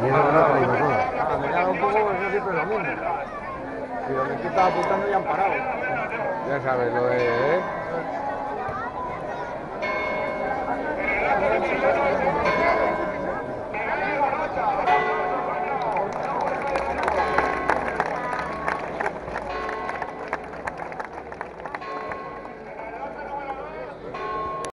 Y eso no te lo digo todo. A mí me da un poco, eso siempre es lo mismo. Si donde tú estás apuntando ya han parado. Ya sabes, lo de...